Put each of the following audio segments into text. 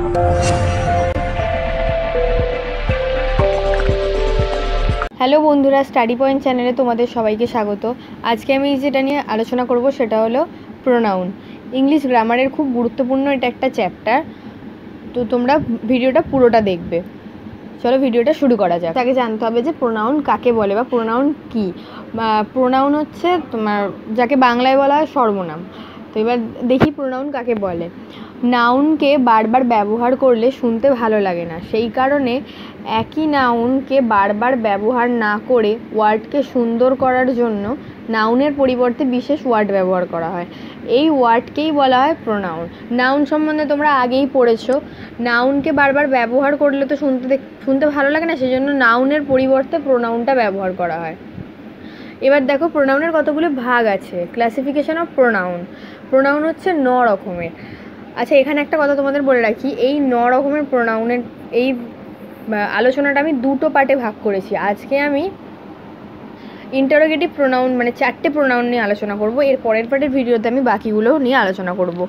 Hello বন্ধুরা, study point চ্যানেলে তোমাদের সবাইকে স্বাগত। আজকে আমি যেটা নিয়ে আলোচনা করব সেটা হলো প্রোনাউন। ইংলিশ গ্রামারের খুব গুরুত্বপূর্ণ এটা একটা চ্যাপ্টার, তো তোমরা ভিডিওটা পুরোটা দেখবে। চলো ভিডিওটা শুরু করা যাক। তাকে জানতে হবে যে প্রোনাউন কাকে বলে বা প্রোনাউন কী। প্রোনাউন হচ্ছে তোমার যাকে বাংলায় বলা হয় সর্বনাম। তো এবার দেখি প্রোনাউন কাকে বলে। নাউনকে বারবার ব্যবহার করলে শুনতে ভালো লাগে না, সেই কারণে একই নাউনকে বারবার ব্যবহার না করে ওয়ার্ডকে সুন্দর করার জন্য নাউনের পরিবর্তে বিশেষ ওয়ার্ড ব্যবহার করা হয়। এই ওয়ার্ডকেই বলা হয় প্রোনাউন। নাউন সম্বন্ধে তোমরা আগেই পড়েছো। নাউনকে বারবার ব্যবহার করলে তো শুনতে ভালো লাগে না, সেই জন্য নাউনের পরিবর্তে প্রোনাউনটা ব্যবহার করা হয়। এবার দেখো প্রোনাউনের কতগুলো ভাগ আছে। Classification of pronoun. প্রোনাউন হচ্ছে 9 রকমের। আচ্ছা, এখানে একটা কথা তোমাদের বলে রাখি, এই 9 রকমের প্রোনাউনের এই আলোচনাটা আমি দুটো পার্টে ভাগ করেছি। আজকে আমি ইন্টারোগেটিভ প্রোনাউন মানে 4টে প্রোনাউন নিয়ে আলোচনা করব। এর পরের পার্টের ভিডিওতে আমি বাকিগুলো নিয়ে আলোচনা করব।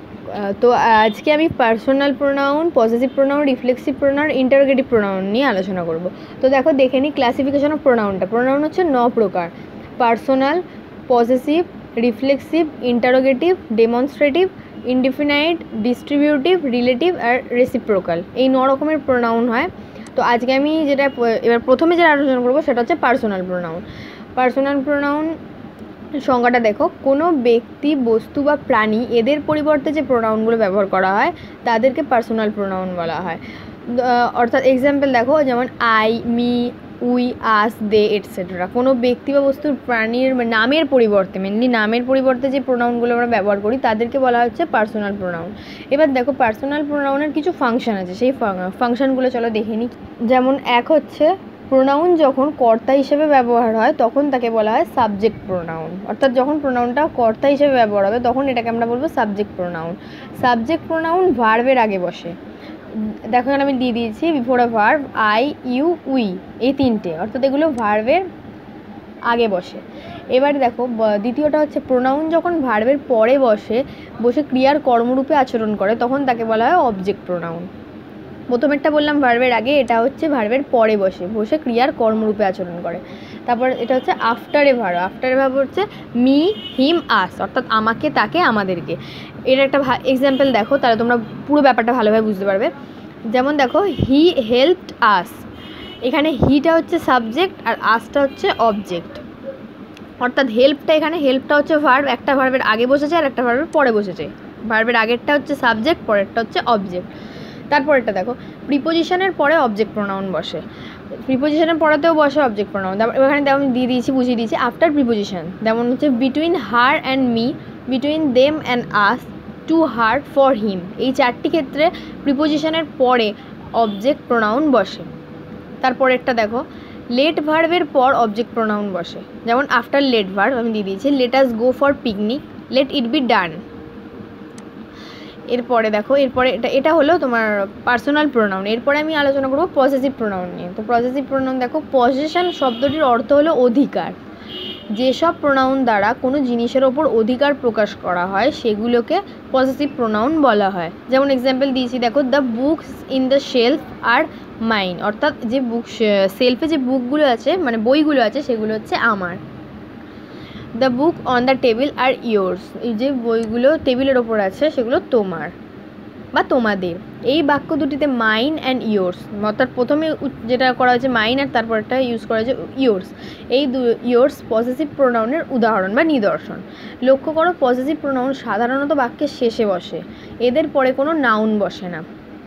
তো আজকে আমি personal pronoun, possessive pronoun, reflexive pronoun, interrogative pronoun নিয়ে আলোচনা করব। তো দেখো দেখে নিই ক্লাসিফিকেশন অফ প্রোনাউনটা। প্রোনাউন হচ্ছে 9 প্রকার: personal, possessive, reflexive, interrogative, demonstrative, indefinite, distributive, relative আর রেসিপ্রোকাল। এই 9 রকমের প্রোনাউন হয়। তো আজকে আমি এবার প্রথমে যেটা আলোচনা করবো সেটা হচ্ছে পার্সোনাল প্রোনাউন। পার্সোনাল প্রোনাউন সংজ্ঞাটা দেখো, কোনো ব্যক্তি, বস্তু বা প্রাণী এদের পরিবর্তে যে প্রোনাউনগুলো ব্যবহার করা হয় তাদেরকে পার্সোনাল প্রোনাউন বলা হয়। অর্থাৎ এক্সাম্পল দেখো, যেমন I, me, we, us, they etcetera. কোনো ব্যক্তি বা বস্তুর, প্রাণীর নামের পরিবর্তে, মেনলি নামের পরিবর্তে যে প্রোনাউনগুলো আমরা ব্যবহার করি তাদেরকে বলা হচ্ছে পার্সোনাল প্রোনাউন। এবার দেখো পার্সোনাল প্রোনাউনের কিছু ফাংশন আছে, সেই ফাংশনগুলো চলো দেখে নিই। যেমন এক হচ্ছে, প্রোনাউন যখন কর্তা হিসেবে ব্যবহার হয় তখন তাকে বলা হয় সাবজেক্ট প্রোনাউন। অর্থাৎ যখন প্রোনাউনটা কর্তা হিসেবে ব্যবহার হবে তখন এটাকে আমরা বলবো সাবজেক্ট প্রোনাউন। সাবজেক্ট প্রোনাউন ভার্বের আগে বসে। দেখো এখানে আমি দিয়ে দিয়েছি before a verb, I, you, we, এই 3টে, অর্থাৎ এগুলো ভার্বের আগে বসে। এবার দেখো দ্বিতীয়টা হচ্ছে, প্রোনাউন যখন ভার্বের পরে বসে ক্রিয়ার কর্মরূপে আচরণ করে তখন তাকে বলা হয় অবজেক্ট প্রোনাউন। প্রথমেরটা বললাম ভার্বের আগে, এটা হচ্ছে ভার্বের পরে বসে ক্রিয়ার কর্মরূপে আচরণ করে। তারপর এটা হচ্ছে after a verb. After a verb হচ্ছে মি, হিম, আস, অর্থাৎ আমাকে, তাকে, আমাদেরকে। এর একটা এক্সাম্পল দেখো, তাহলে তোমরা পুরো ব্যাপারটা ভালোভাবে বুঝতে পারবে। যেমন দেখো, হি হেল্পড আস। এখানে হিটা হচ্ছে সাবজেক্ট আর আসটা হচ্ছে অবজেক্ট। অর্থাৎ হেল্পটা হচ্ছে ভার্ব, একটা ভার্বের আগে বসেছে আর একটা ভার্বের পরে বসেছে। ভার্বের আগেরটা হচ্ছে সাবজেক্ট, পরেরটা হচ্ছে অবজেক্ট। তারপরেরটা দেখো, প্রিপোজিশনের পরে অবজেক্ট প্রোনাউন বসে। প্রিপোজিশনের পরেতেও বসে অবজেক্ট প্রোনাউন। এখানে তেমন বুঝিয়ে দিয়েছি আফটার প্রিপোজিশন। যেমন হচ্ছে between her and me, between them and us, to her, for him. এই 4টি ক্ষেত্রে প্রিপোজিশনের পরে অবজেক্ট প্রোনাউন বসে। তারপরেরটা দেখো, লেট ভার্বের পর অবজেক্ট প্রোনাউন বসে। যেমন আফটার লেট ভার্ব আমি দিয়ে দিয়েছি let us go for picnic, let it be done. এরপরে দেখো, এটা হলো তোমার পার্সোনাল প্রোনাউন। এরপরে আমি আলোচনা করবো পজেসিভ প্রোনাউন নিয়ে। তো পজেসিভ প্রোনাউন দেখো, পজেশন শব্দটির অর্থ হলো অধিকার। যেসব প্রোনাউন দ্বারা কোনো জিনিসের ওপর অধিকার প্রকাশ করা হয় সেগুলোকে পজেসিভ প্রোনাউন বলা হয়। যেমন এক্সাম্পল দিয়েছি দেখো, the books in the shelf are mine. অর্থাৎ যে শেলফে যে বুকগুলো আছে, মানে বইগুলো আছে, সেগুলো হচ্ছে আমার। The book on the table are yours. এই যে বইগুলো টেবিলের ওপর আছে সেগুলো তোমার বা তোমাদের। এই বাক্য দুটিতে মাইন অ্যান্ড ইয়োর্স, অর্থাৎ প্রথমে যেটা করা হয়েছে মাইন আর তারপরটা ইউজ করা হয়েছে ইয়োর্স। এই ইয়োর্স পজেসিভ প্রোনাউনের উদাহরণ বা নিদর্শন। লক্ষ্য করো, পজেসিভ প্রোনাউন সাধারণত বাক্যের শেষে বসে, এদের পরে কোনো নাউন বসে না।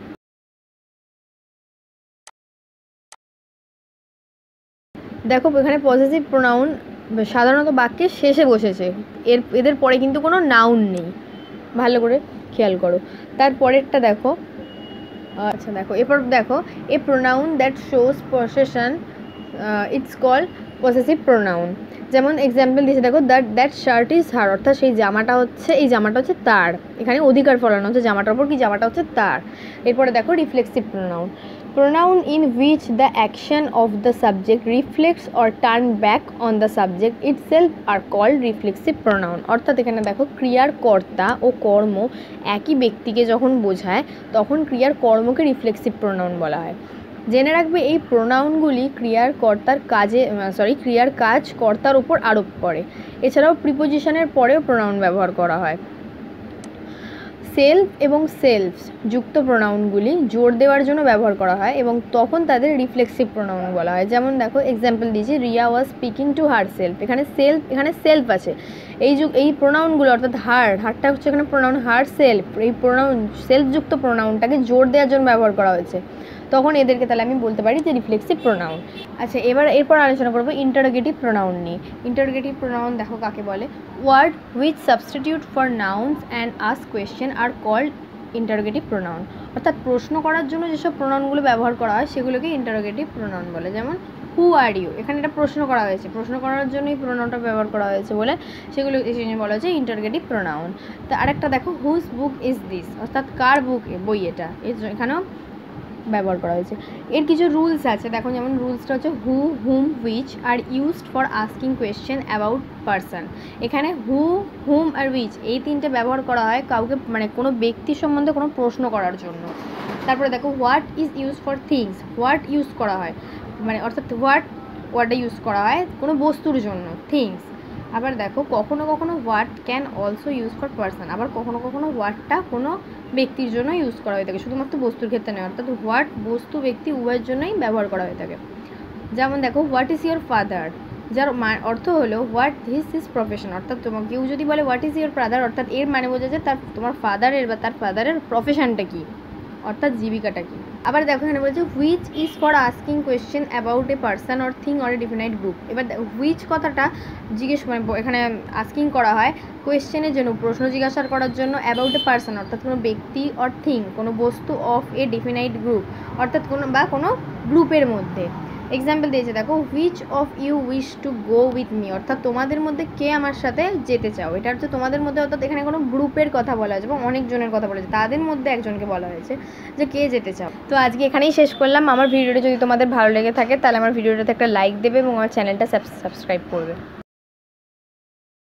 দেখো এখানে পজেসিভ প্রোনাউন সাধারণত বাক্যের শেষে বসেছে, এদের পরে কিন্তু কোনো নাউন নেই, ভালো করে খেয়াল করো। তারপরেরটা দেখো, আচ্ছা দেখো, এরপর দেখো, a pronoun that shows possession it's called possessive pronoun. যেমন এক্সাম্পল দিয়েছে দেখো, দ্যাট শার্ট ইজ হার। অর্থাৎ এই জামাটা হচ্ছে তার। এখানে অধিকার ফলানো হচ্ছে জামাটার উপর, কি জামাটা হচ্ছে তার। এরপরে দেখো reflexive pronoun. Pronoun in which the action of the subject reflects or turn back on the subject itself are called reflexive pronoun. অর্থাৎ এখানে দেখো ক্রিয়ার কর্তা ও কর্ম একই ব্যক্তিকে যখন বোঝায় তখন ক্রিয়ার কর্মকে রিফ্লেক্সিভ প্রোনাউন বলা হয়। জেনে রাখবে এই প্রোনাউনগুলি ক্রিয়ার কাজ কর্তার উপর আরোপ করে। এছাড়াও প্রিপোজিশনের পরেও প্রোনাউন ব্যবহার করা হয়। সেলফ এবং সেলফস যুক্ত প্রোনাউনগুলি জোর দেওয়ার জন্য ব্যবহার করা হয় এবং তখন তাদের রিফ্লেক্সিভ প্রোনাউন বলা হয়। যেমন দেখো এক্সাম্পল দিয়েছি, Riya was speaking to herself. এখানে সেলফ আছে। এই প্রোনাউনগুলো অর্থাৎ হারটা হচ্ছে এখানে প্রোনাউন, হার সেলফ। এই প্রোনাউন সেলফযুক্ত প্রোনাউনটাকে জোর দেওয়ার জন্য ব্যবহার করা হয়েছে, তখন এদেরকে তাহলে আমি বলতে পারি যে রিফ্লেক্সিভ প্রোনাউন। আচ্ছা, এরপর আলোচনা করবো ইন্টারোগেটিভ প্রোনাউন নিয়ে। ইন্টারোগেটিভ প্রোনাউন দেখো কাকে বলে। Word which substitute for nouns and ask question are called interrogative pronoun. অর্থাৎ প্রশ্ন করার জন্য যেসব প্রোনাউনগুলো ব্যবহার করা হয় সেগুলোকে ইন্টারোগেটিভ প্রোনাউন বলে। যেমন হু আর ইউ, এখানে এটা প্রশ্ন করা হয়েছে, প্রশ্ন করার জন্য এই প্রোনাউনটা ব্যবহার করা হয়েছে বলে সেগুলো বলা হচ্ছে ইন্টারোগেটিভ প্রোনাউন। তো আরেকটা দেখো হুজ বুক ইজ দিস, অর্থাৎ কার বই এটা, এখানেও ব্যবহার করা হয়েছে। এর কিছু রুলস আছে দেখো, যেমন রুলসটা হচ্ছে who, whom, which are used for asking question about person. এখানে হু, হুম আর হুইচ এই তিনটে ব্যবহার করা হয় কাউকে কোনো ব্যক্তি সম্বন্ধে কোনো প্রশ্ন করার জন্য। তারপরে দেখো what is use for things, what use করা হয় অর্থাৎ হোয়াটটা ইউজ করা হয় কোনো বস্তুর জন্য, থিংস। আবার দেখো কখনো কখনো what can also use for person, আবার কখনো কখনো হোয়াটটা কোনো ব্যক্তির জন্য ইউজ করা হয়ে থাকে, শুধুমাত্র বস্তুর ক্ষেত্রে নয়। অর্থাৎ হোয়াট বস্তু ব্যক্তি উভয়ের জন্যই ব্যবহার করা হয়ে থাকে। যেমন দেখো হোয়াট ইজ ইয়োর ফাদার, যার অর্থ হলো হোয়াট হিজ প্রফেশন। অর্থাৎ কেউ যদি বলে হোয়াট ইজ ইয়োর ফাদার, অর্থাৎ এর মানে বোঝা যায় তোমার ফাদারের বা তার ফাদারের প্রফেশনটা কী, অর্থাৎ জীবিকাটা কী। আবার দেখো এখানে বলছে which is for asking question about a person or thing or a definite group. এবার হুইচ কথাটা এখানে আস্কিং করা হয় কোয়েশ্চেনের জন্য, প্রশ্ন জিজ্ঞাসা করার জন্য, অ্যাবাউট এ পার্সন অর্থাৎ কোনো ব্যক্তি অর থিং কোনো বস্তু, অফ এ ডিফিনাইট গ্রুপ অর্থাৎ কোনো গ্রুপের মধ্যে। এক্সাম্পল দিয়েছে দেখো which of you wish to go with me, অর্থাৎ তোমাদের মধ্যে কে আমার সাথে যেতে চাও। এটা হচ্ছে তোমাদের মধ্যে, অর্থাৎ এখানে কোনো গ্রুপের কথা বলা হয়েছে এবং অনেকজনের কথা বলা হয়েছে, তাদের মধ্যে একজনকে বলা হয়েছে যে কে যেতে চাও। তো আজকে এখানেই শেষ করলাম। আমার ভিডিওটা যদি তোমাদের ভালো লেগে থাকে তাহলে আমার ভিডিওটাতে একটা লাইক দেবে এবং আমার চ্যানেলটা সাবস্ক্রাইব করবে।